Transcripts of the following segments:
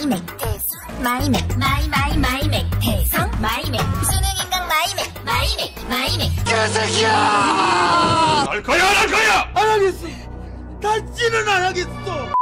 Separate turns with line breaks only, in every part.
마이맥 대성 마이맥 마이맥 대성 마이맥 수능인강 마이맥
개새끼야! 할 거야 안 할 거야?
안 하겠어. 다시는 안 하겠어.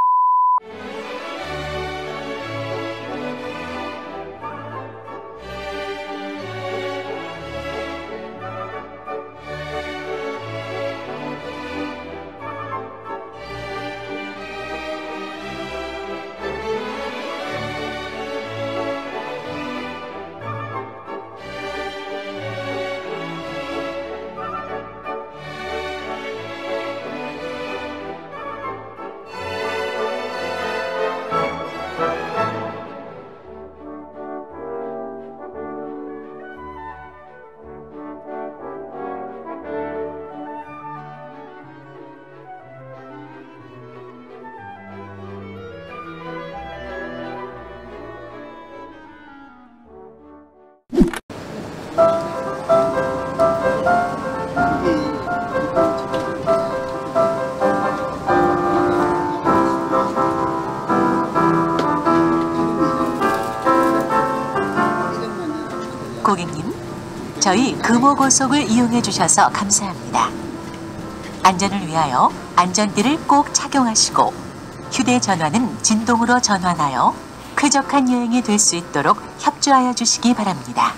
고객님, 저희 금호고속을 이용해 주셔서 감사합니다. 안전을 위하여 안전띠를 꼭 착용하시고 휴대전화는 진동으로 전환하여 쾌적한 여행이 될 수 있도록 협조하여 주시기 바랍니다.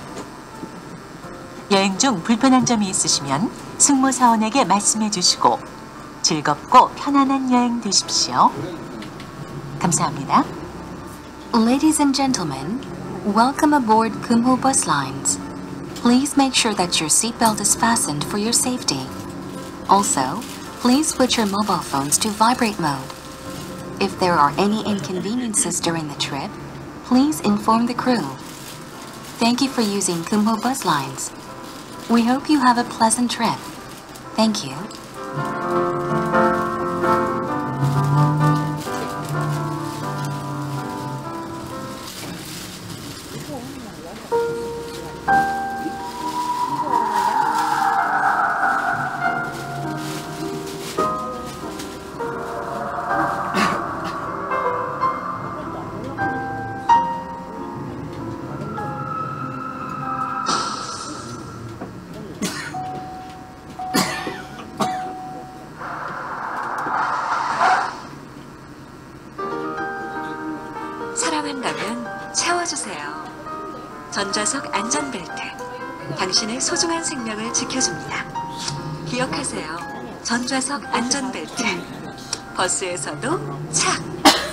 여행 중 불편한 점이 있으시면 승무사원에게 말씀해 주시고 즐겁고 편안한 여행 되십시오. 감사합니다.
Ladies and gentlemen, welcome aboard Kumho Bus Lines. Please make sure that your seatbelt is fastened for your safety. Also, please switch your mobile phones to vibrate mode. If there are any inconveniences during the trip, please inform the crew. Thank you for using Kumho Bus Lines. We hope you have a pleasant trip. Thank you.
사랑한다면 채워주세요. 전좌석 안전벨트, 당신의 소중한 생명을 지켜줍니다. 기억하세요. 전좌석 안전벨트. 버스에서도 착!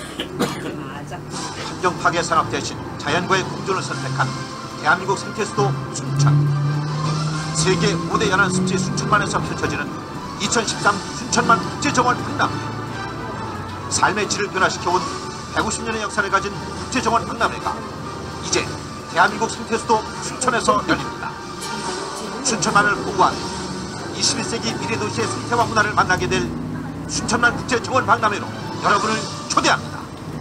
환경 파괴 산업 대신 자연과의 공존을 선택한 대한민국 생태수도 순천. 세계 5대 연안 습지 순천만에서 펼쳐지는 2013 순천만 국제정원 박람회. 삶의 질을 변화시켜온 150년의 역사를 가진 국제정원 박람회가 이제 대한민국 생태수도 순천에서 열립니다. 순천만을 보고한 21세기 미래도시의 생태와 문화를 만나게 될 순천만 국제정원 박람회로 여러분을 초대합니다.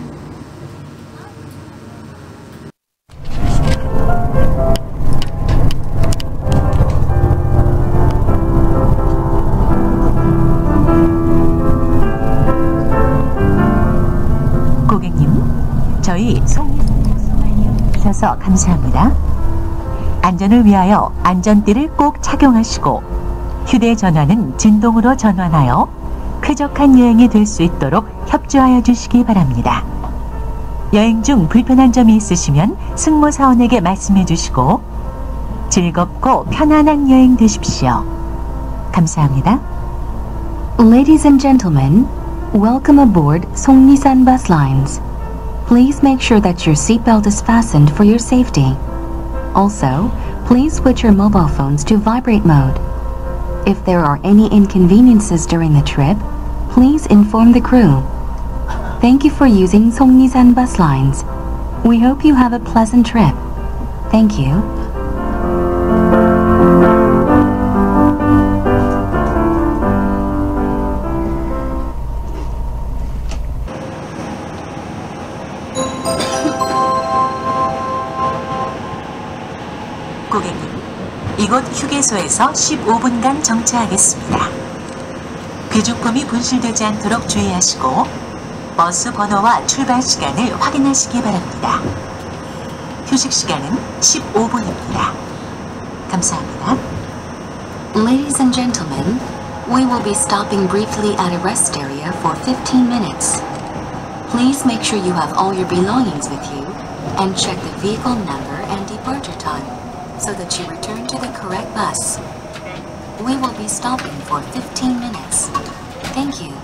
고객님, 저희 주셔서 감사합니다. 안전을 위하여 안전띠를 꼭 착용하시고 휴대전화는 진동으로 전환하여 쾌적한 여행이 될 수 있도록 협조하여 주시기 바랍니다. 여행 중 불편한 점이 있으시면 승무사원에게 말씀해 주시고 즐겁고 편안한 여행 되십시오. 감사합니다.
Ladies and gentlemen, welcome aboard Songnisan Bus Lines. Please make sure that your seatbelt is fastened for your safety. Also, please switch your mobile phones to vibrate mode. If there are any inconveniences during the trip, please inform the crew. Thank you for using Songnisan Bus Lines. We hope you have a pleasant trip. Thank you.
고객님, 이곳 휴게소에서 15분간 정차하겠습니다. 귀중품이 분실되지 않도록 주의하시고 버스 번호와 출발 시간을 확인하시기 바랍니다. 휴식 시간은 15분입니다. 감사합니다.
Ladies and gentlemen, we will be stopping briefly at a rest area for 15 minutes. Please make sure you have all your belongings with you and check the vehicle number and departure time so that you return to the correct bus. We will be stopping for 15 minutes. Thank you.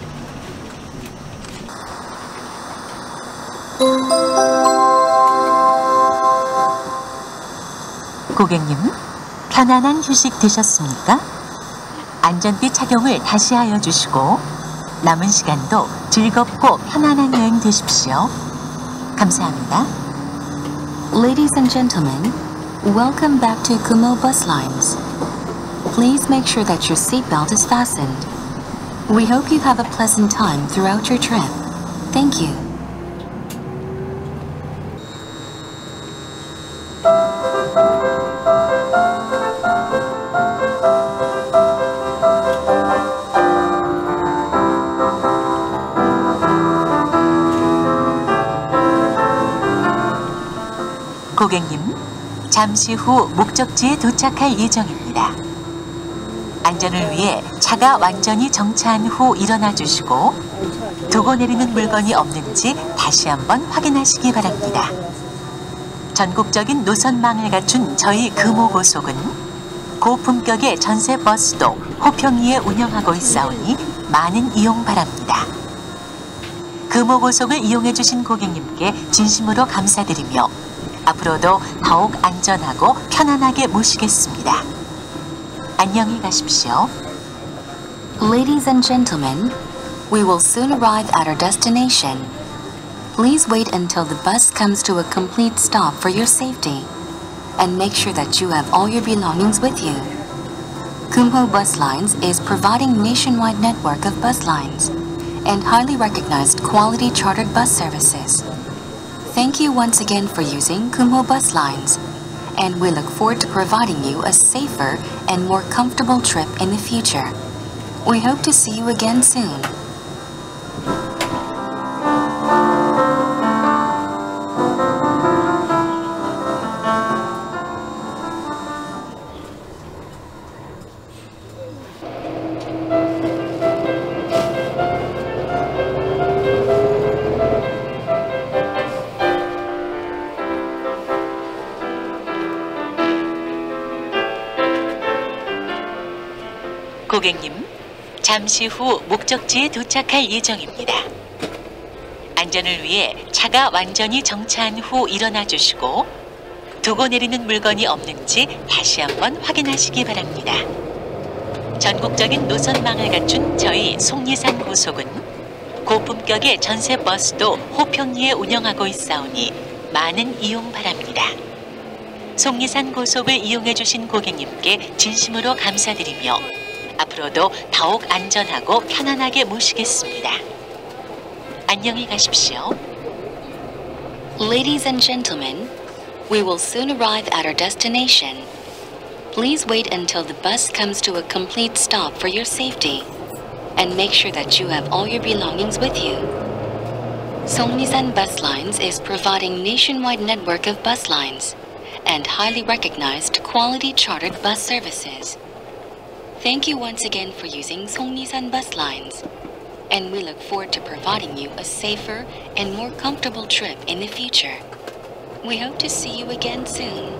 고객님, 편안한 휴식 되셨습니까? 안전띠 착용을 다시 하여 주시고 남은 시간도 즐겁고 편안한 여행 되십시오. 감사합니다.
Ladies and gentlemen, welcome back to Kumo Bus Lines. Please make sure that your seatbelt is fastened. We hope you have a pleasant time throughout your trip. Thank you.
고객님, 잠시 후 목적지에 도착할 예정입니다. 안전을 위해 차가 완전히 정차한 후 일어나 주시고 두고 내리는 물건이 없는지 다시 한번 확인하시기 바랍니다. 전국적인 노선망을 갖춘 저희 금호고속은 고품격의 전세 버스도 호평리에 운영하고 있사오니 많은 이용 바랍니다. 금호고속을 이용해 주신 고객님께 진심으로 감사드리며 앞으로도 더욱 안전하고 편안하게 모시겠습니다. 안녕히 가십시오.
Ladies and gentlemen, we will soon arrive at our destination. Please wait until the bus comes to a complete stop for your safety and make sure that you have all your belongings with you. Kumho Bus Lines is providing nationwide network of bus lines and highly recognized quality chartered bus services. Thank you once again for using Kumho Bus Lines, and we look forward to providing you a safer and more comfortable trip in the future. We hope to see you again soon.
고객님, 잠시 후 목적지에 도착할 예정입니다. 안전을 위해 차가 완전히 정차한 후 일어나 주시고 두고 내리는 물건이 없는지 다시 한번 확인하시기 바랍니다. 전국적인 노선망을 갖춘 저희 속리산 고속은 고품격의 전세 버스도 호평리에 운영하고 있사오니 많은 이용 바랍니다. 속리산 고속을 이용해 주신 고객님께 진심으로 감사드리며 앞으로도 더욱 안전하고 편안하게 모시겠습니다. 안녕히 가십시오.
Ladies and gentlemen, we will soon arrive at our destination. Please wait until the bus comes to a complete stop for your safety and make sure that you have all your belongings with you. Songnisan Bus Lines is providing nationwide network of bus lines and highly recognized quality chartered bus services. Thank you once again for using Songnisan Bus Lines, and we look forward to providing you a safer and more comfortable trip in the future. We hope to see you again soon.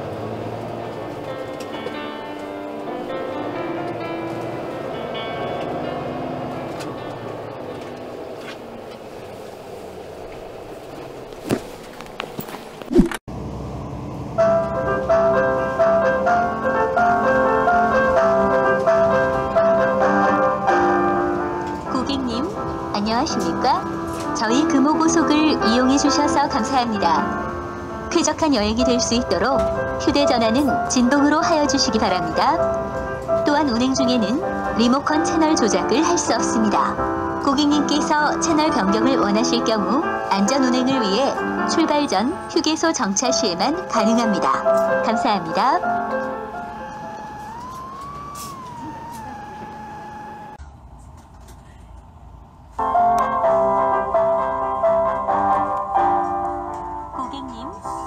안녕하십니까? 저희 금호고속을 이용해 주셔서 감사합니다. 쾌적한 여행이 될 수 있도록 휴대전화는 진동으로 하여 주시기 바랍니다. 또한 운행 중에는 리모컨 채널 조작을 할 수 없습니다. 고객님께서 채널 변경을 원하실 경우 안전운행을 위해 출발 전 휴게소 정차 시에만 가능합니다. 감사합니다.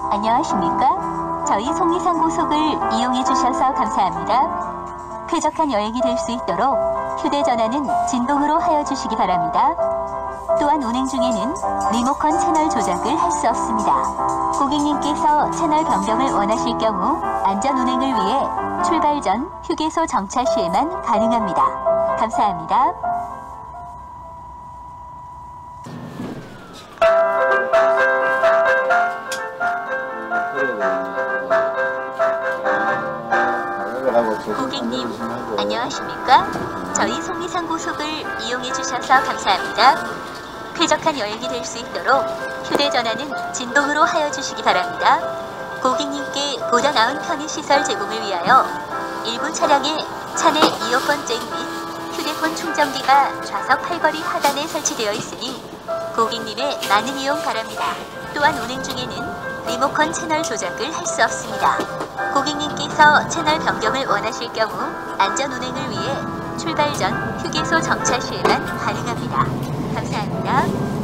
안녕하십니까? 저희 송리산 고속을 이용해 주셔서 감사합니다. 쾌적한 여행이 될 수 있도록 휴대전화는 진동으로 하여 주시기 바랍니다. 또한 운행 중에는 리모컨 채널 조작을 할 수 없습니다. 고객님께서 채널 변경을 원하실 경우 안전 운행을 위해 출발 전 휴게소 정차 시에만 가능합니다. 감사합니다. 고객님, 안녕하십니까? 저희 송리산 고속을 이용해 주셔서 감사합니다. 쾌적한 여행이 될 수 있도록 휴대전화는 진동으로 하여 주시기 바랍니다. 고객님께 보다 나은 편의시설 제공을 위하여 일부 차량에 차내 이어폰 잭 및 휴대폰 충전기가 좌석 팔걸이 하단에 설치되어 있으니 고객님의 많은 이용 바랍니다. 또한 운행 중에는 리모컨 채널 조작을 할 수 없습니다. 고객님께서 채널 변경을 원하실 경우 안전 운행을 위해 출발 전 휴게소 정차 시에만 가능합니다. 감사합니다.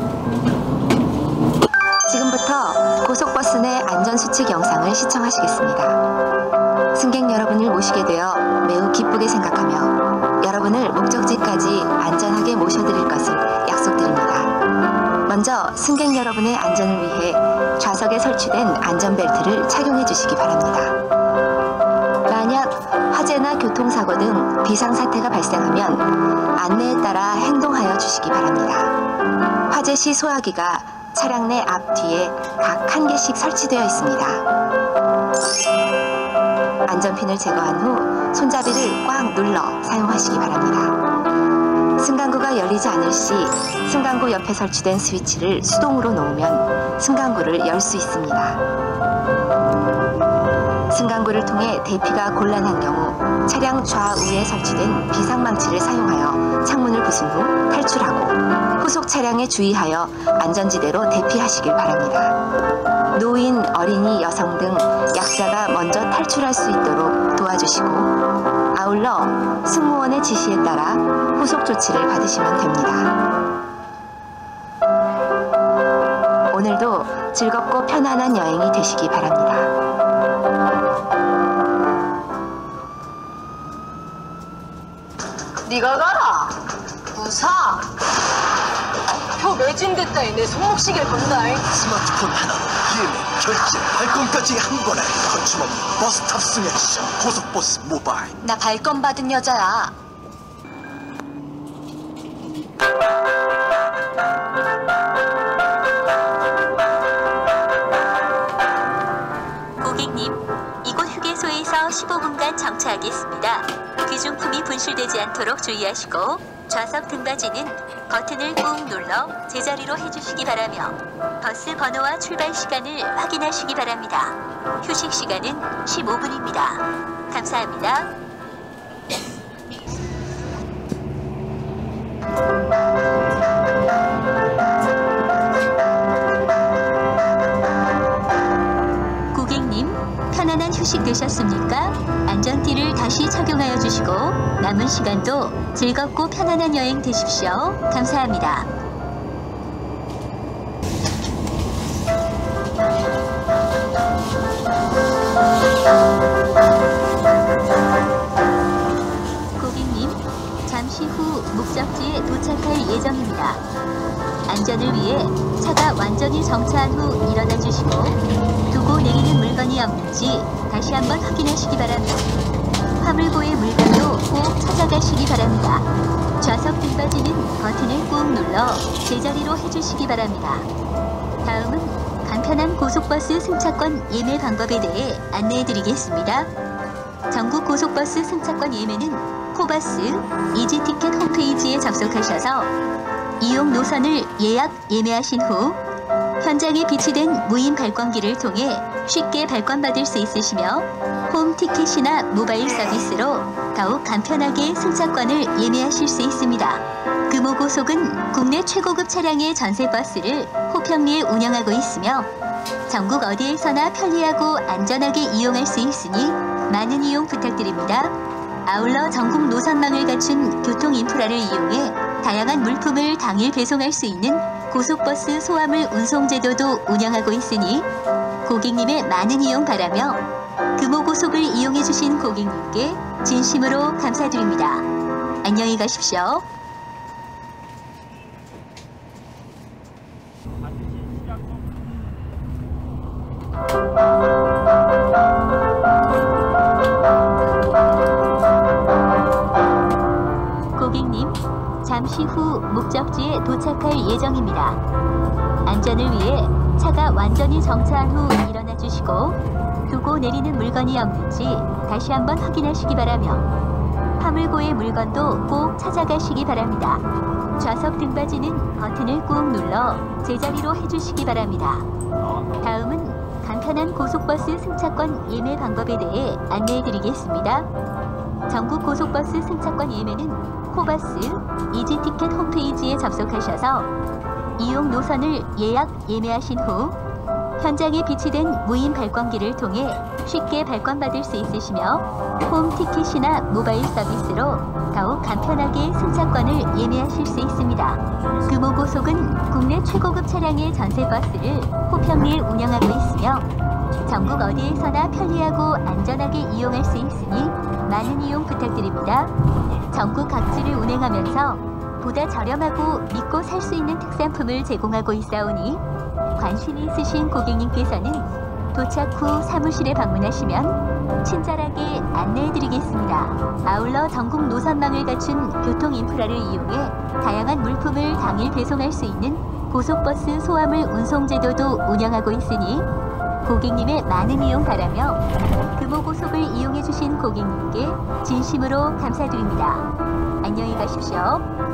지금부터 고속버스 내 안전수칙 영상을 시청하시겠습니다. 승객 여러분을 모시게 되어 매우 기쁘게 생각하며 여러분을 목적지까지 안전하게 모셔드릴 것을 약속드립니다. 먼저 승객 여러분의 안전을 위해 좌석에 설치된 안전벨트를 착용해 주시기 바랍니다. 만약 화재나 교통사고 등 비상사태가 발생하면 안내에 따라 행동하여 주시기 바랍니다. 화재 시 소화기가 차량 내 앞뒤에 각 한 개씩 설치되어 있습니다. 안전핀을 제거한 후 손잡이를 꽉 눌러 사용하시기 바랍니다. 승강구가 열리지 않을 시 승강구 옆에 설치된 스위치를 수동으로 놓으면 승강구를 열 수 있습니다. 승강구를 통해 대피가 곤란한 경우 차량 좌우에 설치된 비상망치를 사용하여 창문을 부순 후 탈출하고 후속 차량에 주의하여 안전지대로 대피하시길 바랍니다. 노인, 어린이, 여성 등 약자가 먼저 탈출할 수 있도록 도와주시고 아울러 승무원의 지시에 따라 후속 조치를 받으시면 됩니다. 오늘도 즐겁고 편안한 여행이 되시기 바랍니다.
네가 가라. 무사. 표 매진됐다니 내 손목시계 건다잉.
스마트폰 하나로 예매, 결제, 발권까지 한 번에 거침없는 버스 탑승 액션 고속버스 모바일.
나 발권 받은 여자야.
고객님, 이곳 휴게소에서 15분간 정차하겠습니다. 귀중품이 분실되지 않도록 주의하시고 좌석 등받이는 버튼을 꾹 눌러 제자리로 해주시기 바라며 버스 번호와 출발 시간을 확인하시기 바랍니다. 휴식 시간은 15분입니다. 감사합니다. 고객님, 편안한 휴식 되셨습니까? 안전띠를 다시 착용하여 주시고 남은 시간도 즐겁고 편안한 여행 되십시오. 감사합니다. 고객님, 잠시 후 목적지에 도착할 예정입니다. 안전을 위해 차가 완전히 정차한 후 일어나 주시고 두고 내리는 물건이 없는지 다시 한번 확인하시기 바랍니다. 화물고의 물건도 꼭 찾아가시기 바랍니다. 좌석 등받이는 버튼을 꾹 눌러 제자리로 해주시기 바랍니다. 다음은 간편한 고속버스 승차권 예매 방법에 대해 안내해드리겠습니다. 전국 고속버스 승차권 예매는 코버스 이지티켓 홈페이지에 접속하셔서 이용 노선을 예매하신 후 현장에 비치된 무인 발권기를 통해 쉽게 발권받을 수 있으시며 홈티켓이나 모바일 서비스로 더욱 간편하게 승차권을 예매하실 수 있습니다. 금호고속은 국내 최고급 차량의 전세버스를 호평리에 운영하고 있으며 전국 어디에서나 편리하고 안전하게 이용할 수 있으니 많은 이용 부탁드립니다. 아울러 전국 노선망을 갖춘 교통 인프라를 이용해 다양한 물품을 당일 배송할 수 있는 고속버스 소화물 운송 제도도 운영하고 있으니 고객님의 많은 이용 바라며 금호고속을 이용해주신 고객님께 진심으로 감사드립니다. 안녕히 가십시오. 고객님, 잠시 후 목적지에 도착할 예정입니다. 안전을 위해 차가 완전히 정차한 후 일어나 주시고 두고 내리는 물건이 없는지 다시 한번 확인하시기 바라며 화물고의 물건도 꼭 찾아가시기 바랍니다. 좌석 등받이는 버튼을 꾹 눌러 제자리로 해주시기 바랍니다. 다음은 간편한 고속버스 승차권 예매 방법에 대해 안내해드리겠습니다. 전국 고속버스 승차권 예매는 코버스 이지티켓 홈페이지에 접속하셔서 이용 노선을 예매하신 후 현장에 비치된 무인 발권기를 통해 쉽게 발권받을 수 있으시며 홈티켓이나 모바일 서비스로 더욱 간편하게 승차권을 예매하실 수 있습니다. 금호고속은 국내 최고급 차량의 전세버스를 호평리에 운영하고 있으며 전국 어디에서나 편리하고 안전하게 이용할 수 있으니 많은 이용 부탁드립니다. 전국 각지를 운행하면서 보다 저렴하고 믿고 살 수 있는 특산품을 제공하고 있사오니 관심이 있으신 고객님께서는 도착 후 사무실에 방문하시면 친절하게 안내해드리겠습니다. 아울러 전국 노선망을 갖춘 교통 인프라를 이용해 다양한 물품을 당일 배송할 수 있는 고속버스 소화물 운송 제도도 운영하고 있으니 고객님의 많은 이용 바라며 금호고속을 이용해주신 고객님께 진심으로 감사드립니다. 안녕히 가십시오.